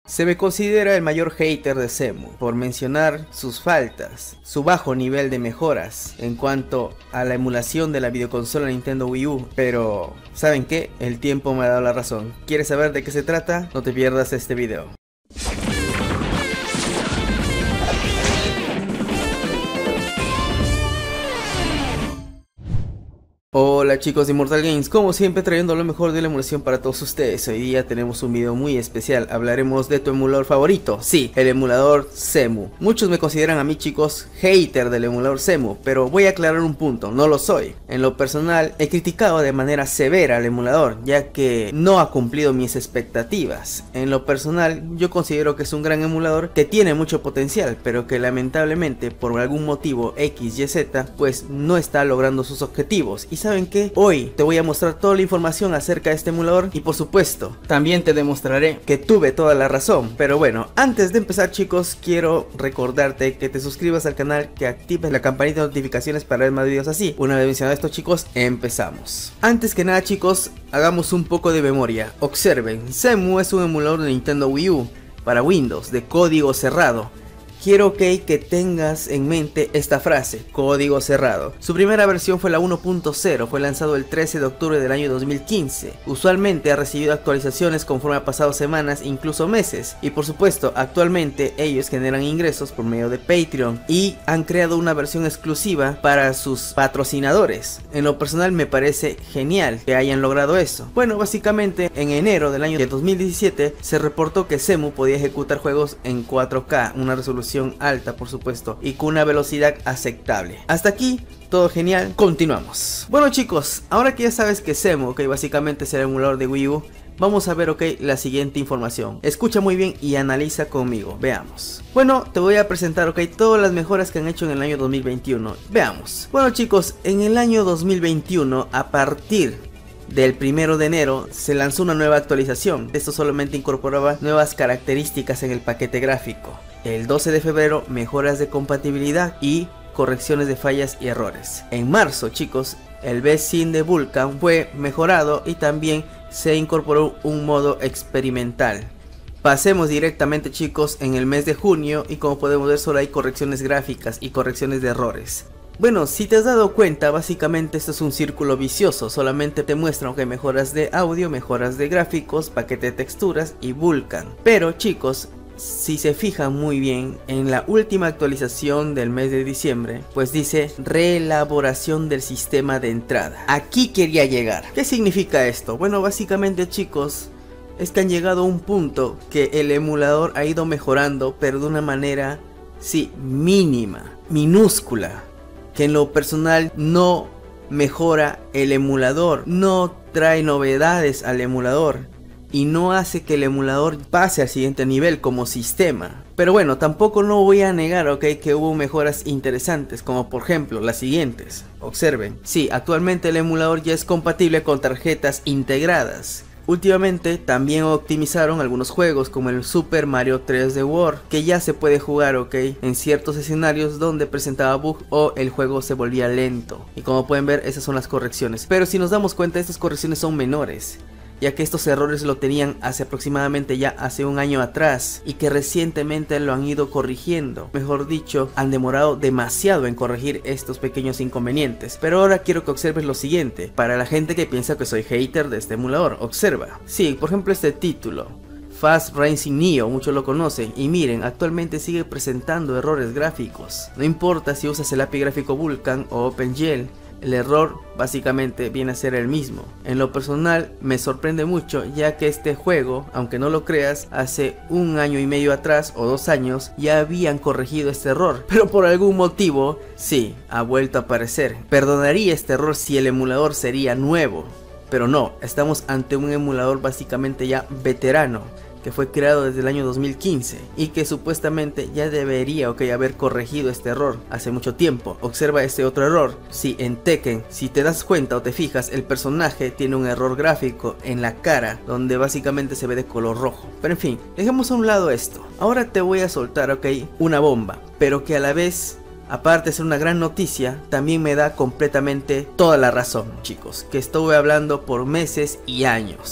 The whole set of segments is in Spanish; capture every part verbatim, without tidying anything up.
Se me considera el mayor hater de Cemu por mencionar sus faltas, su bajo nivel de mejoras en cuanto a la emulación de la videoconsola Nintendo Wii U, pero ¿saben qué? El tiempo me ha dado la razón. ¿Quieres saber de qué se trata? No te pierdas este video. Hola chicos de Immortal Games, como siempre trayendo lo mejor de la emulación para todos ustedes. Hoy día tenemos un video muy especial, hablaremos de tu emulador favorito, sí, el emulador Cemu. Muchos me consideran a mí, chicos, hater del emulador Cemu, pero voy a aclarar un punto, no lo soy. En lo personal he criticado de manera severa al emulador, ya que no ha cumplido mis expectativas. En lo personal yo considero que es un gran emulador que tiene mucho potencial, pero que lamentablemente por algún motivo X, Y, Z, pues no está logrando sus objetivos. Y ¿saben qué? Hoy te voy a mostrar toda la información acerca de este emulador y por supuesto también te demostraré que tuve toda la razón. Pero bueno, antes de empezar, chicos, quiero recordarte que te suscribas al canal, que actives la campanita de notificaciones para ver más videos así. Una vez mencionado esto, chicos, empezamos. Antes que nada, chicos, hagamos un poco de memoria. Observen, Cemu es un emulador de Nintendo Wii U para Windows de código cerrado. Quiero okay, que tengas en mente esta frase, código cerrado. Su primera versión fue la uno punto cero, fue lanzado el trece de octubre del año dos mil quince. Usualmente ha recibido actualizaciones conforme ha pasado semanas, incluso meses. Y por supuesto, actualmente ellos generan ingresos por medio de Patreon y han creado una versión exclusiva para sus patrocinadores. En lo personal me parece genial que hayan logrado eso. Bueno, básicamente en enero del año dos mil diecisiete se reportó que Cemu podía ejecutar juegos en cuatro K, una resolución alta por supuesto y con una velocidad aceptable. Hasta aquí todo genial, continuamos. Bueno chicos, ahora que ya sabes que Cemu, ok, básicamente es el emulador de Wii U, vamos a ver, ok, la siguiente información. Escucha muy bien y analiza conmigo, veamos. Bueno, te voy a presentar, ok, todas las mejoras que han hecho en el año dos mil veintiuno. Veamos. Bueno chicos, en el año dos mil veintiuno, a partir del primero de enero se lanzó una nueva actualización. Esto solamente incorporaba nuevas características en el paquete gráfico. El doce de febrero, mejoras de compatibilidad y correcciones de fallas y errores. En marzo, chicos, el V-Sync de Vulkan fue mejorado y también se incorporó un modo experimental. Pasemos directamente, chicos, en el mes de junio y como podemos ver solo hay correcciones gráficas y correcciones de errores. Bueno, si te has dado cuenta, básicamente esto es un círculo vicioso, solamente te muestran que mejoras de audio, mejoras de gráficos, paquete de texturas y Vulkan. Pero chicos, si se fijan muy bien, en la última actualización del mes de diciembre, pues dice reelaboración del sistema de entrada. Aquí quería llegar. ¿Qué significa esto? Bueno, básicamente, chicos, es que han llegado a un punto que el emulador ha ido mejorando, pero de una manera, sí, mínima, minúscula, que en lo personal no mejora el emulador, no trae novedades al emulador y no hace que el emulador pase al siguiente nivel como sistema. Pero bueno, tampoco no voy a negar, ok, que hubo mejoras interesantes, como por ejemplo las siguientes. Observen, sí, actualmente el emulador ya es compatible con tarjetas integradas. Últimamente también optimizaron algunos juegos como el Super Mario tres D World, que ya se puede jugar, ok, en ciertos escenarios donde presentaba bug o el juego se volvía lento. Y como pueden ver, esas son las correcciones. Pero si nos damos cuenta, estas correcciones son menores, ya que estos errores lo tenían hace aproximadamente ya hace un año atrás y que recientemente lo han ido corrigiendo. Mejor dicho, han demorado demasiado en corregir estos pequeños inconvenientes. Pero ahora quiero que observes lo siguiente, para la gente que piensa que soy hater de este emulador. Observa, sí, por ejemplo este título, Fast Racing Neo, muchos lo conocen, y miren, actualmente sigue presentando errores gráficos. No importa si usas el A P I gráfico Vulkan o OpenGL, el error básicamente viene a ser el mismo. En lo personal me sorprende mucho, ya que este juego, aunque no lo creas, hace un año y medio atrás o dos años ya habían corregido este error, pero por algún motivo sí, ha vuelto a aparecer. Perdonaría este error si el emulador sería nuevo, pero no, estamos ante un emulador básicamente ya veterano, que fue creado desde el año dos mil quince y que supuestamente ya debería, ok, haber corregido este error hace mucho tiempo. Observa este otro error. Si en Tekken, si te das cuenta o te fijas, el personaje tiene un error gráfico en la cara donde básicamente se ve de color rojo. Pero en fin, dejemos a un lado esto. Ahora te voy a soltar, ok, una bomba, pero que a la vez, aparte de ser una gran noticia, también me da completamente toda la razón, chicos, que estuve hablando por meses y años.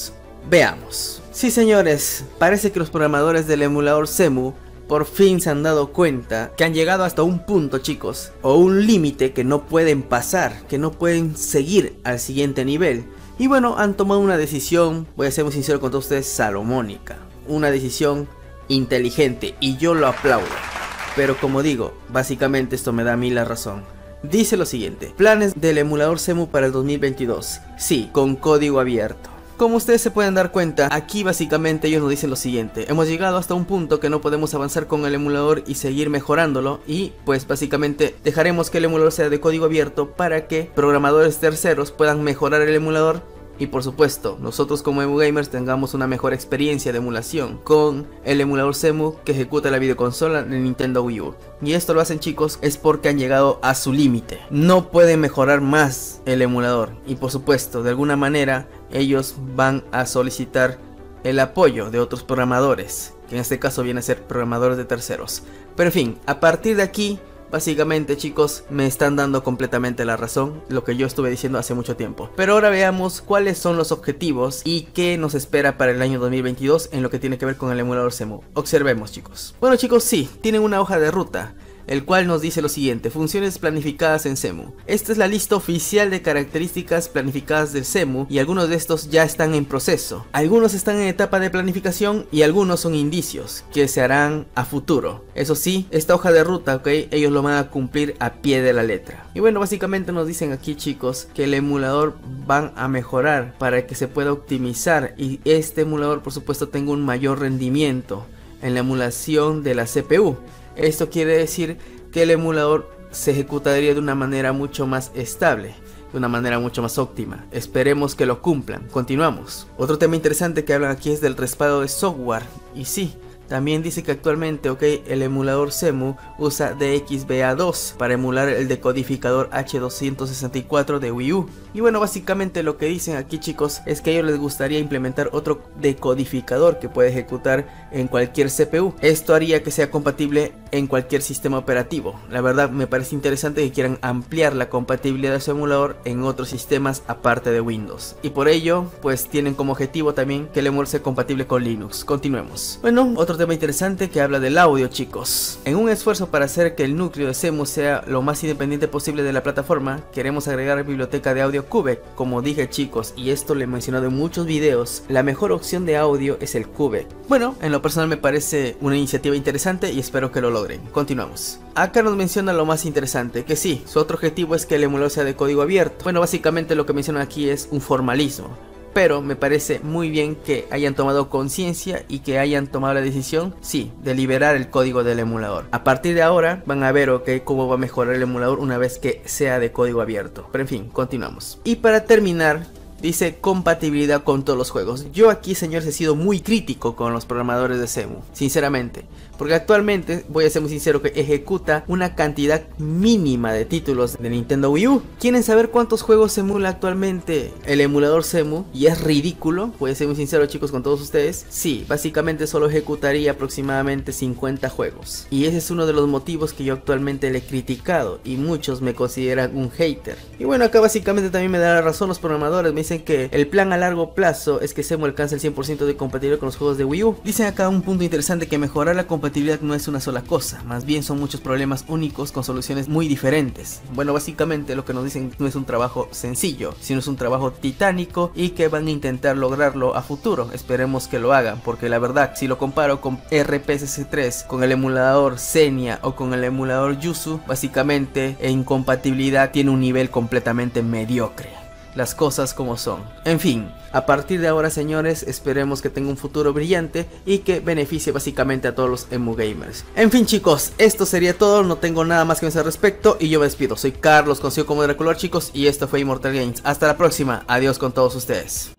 Veamos. Sí señores, parece que los programadores del emulador Cemu por fin se han dado cuenta que han llegado hasta un punto, chicos, o un límite que no pueden pasar, que no pueden seguir al siguiente nivel. Y bueno, han tomado una decisión, voy a ser muy sincero con todos ustedes, salomónica. Una decisión inteligente y yo lo aplaudo. Pero como digo, básicamente esto me da a mí la razón. Dice lo siguiente: planes del emulador Cemu para el dos mil veintidós. Sí, con código abierto. Como ustedes se pueden dar cuenta, aquí básicamente ellos nos dicen lo siguiente: hemos llegado hasta un punto que no podemos avanzar con el emulador y seguir mejorándolo, y pues básicamente dejaremos que el emulador sea de código abierto para que programadores terceros puedan mejorar el emulador. Y por supuesto, nosotros como EmuGamers tengamos una mejor experiencia de emulación con el emulador Cemu que ejecuta la videoconsola de Nintendo Wii U. Y esto lo hacen, chicos, es porque han llegado a su límite. No pueden mejorar más el emulador. Y por supuesto, de alguna manera, ellos van a solicitar el apoyo de otros programadores, que en este caso vienen a ser programadores de terceros. Pero en fin, a partir de aquí, básicamente, chicos, me están dando completamente la razón, lo que yo estuve diciendo hace mucho tiempo. Pero ahora veamos cuáles son los objetivos y qué nos espera para el año dos mil veintidós en lo que tiene que ver con el emulador Cemu. Observemos, chicos. Bueno, chicos, sí, tienen una hoja de ruta, el cual nos dice lo siguiente: funciones planificadas en Cemu. Esta es la lista oficial de características planificadas del Cemu, y algunos de estos ya están en proceso. Algunos están en etapa de planificación y algunos son indicios que se harán a futuro. Eso sí, esta hoja de ruta, ok, ellos lo van a cumplir a pie de la letra. Y bueno, básicamente nos dicen aquí, chicos, que el emulador van a mejorar para que se pueda optimizar y este emulador, por supuesto, tenga un mayor rendimiento en la emulación de la C P U. Esto quiere decir que el emulador se ejecutaría de una manera mucho más estable, de una manera mucho más óptima. Esperemos que lo cumplan. Continuamos. Otro tema interesante que hablan aquí es del respaldo de software. Y sí, también dice que actualmente, ok, el emulador Cemu usa D X B A dos para emular el decodificador H doscientos sesenta y cuatro de Wii U. Y bueno, básicamente lo que dicen aquí, chicos, es que a ellos les gustaría implementar otro decodificador que puede ejecutar en cualquier C P U. Esto haría que sea compatible en cualquier sistema operativo. La verdad me parece interesante que quieran ampliar la compatibilidad de su emulador en otros sistemas aparte de Windows. Y por ello, pues tienen como objetivo también que el emulador sea compatible con Linux. Continuemos. Bueno, otro tema interesante que habla del audio, chicos. En un esfuerzo para hacer que el núcleo de Cemu sea lo más independiente posible de la plataforma, queremos agregar la biblioteca de audio Cubek. Como dije, chicos, y esto lo he mencionado en muchos videos, la mejor opción de audio es el Cubek. Bueno, en lo personal me parece una iniciativa interesante y espero que lo logren. Continuamos. Acá nos menciona lo más interesante, que sí, su otro objetivo es que el emulador sea de código abierto. Bueno, básicamente lo que mencionan aquí es un formalismo, pero me parece muy bien que hayan tomado conciencia y que hayan tomado la decisión, sí, de liberar el código del emulador. A partir de ahora van a ver, ok, cómo va a mejorar el emulador una vez que sea de código abierto. Pero en fin, continuamos. Y para terminar, dice compatibilidad con todos los juegos. Yo aquí, señores, he sido muy crítico con los programadores de Cemu, sinceramente, porque actualmente, voy a ser muy sincero, que ejecuta una cantidad mínima de títulos de Nintendo Wii U. ¿Quieren saber cuántos juegos emula actualmente el emulador Cemu? Y es ridículo, voy a ser muy sincero, chicos, con todos ustedes. Sí, básicamente solo ejecutaría aproximadamente cincuenta juegos. Y ese es uno de los motivos que yo actualmente le he criticado y muchos me consideran un hater. Y bueno, acá básicamente también me da la razón los programadores. Me dicen que el plan a largo plazo es que Cemu alcance el cien por ciento de compatibilidad con los juegos de Wii U. Dicen acá un punto interesante, que mejorar la compatibilidad no es una sola cosa, más bien son muchos problemas únicos con soluciones muy diferentes. Bueno, básicamente lo que nos dicen no es un trabajo sencillo, sino es un trabajo titánico y que van a intentar lograrlo a futuro. Esperemos que lo hagan, porque la verdad, si lo comparo con R P C C tres, con el emulador Xenia o con el emulador Yuzu, básicamente en compatibilidad tiene un nivel completamente mediocre. Las cosas como son. En fin, a partir de ahora, señores, esperemos que tenga un futuro brillante y que beneficie básicamente a todos los EmuGamers. En fin, chicos, esto sería todo. No tengo nada más que decir al respecto y yo me despido. Soy Carlos, conocido como Draculor, chicos, y esto fue Immortal Games. Hasta la próxima. Adiós con todos ustedes.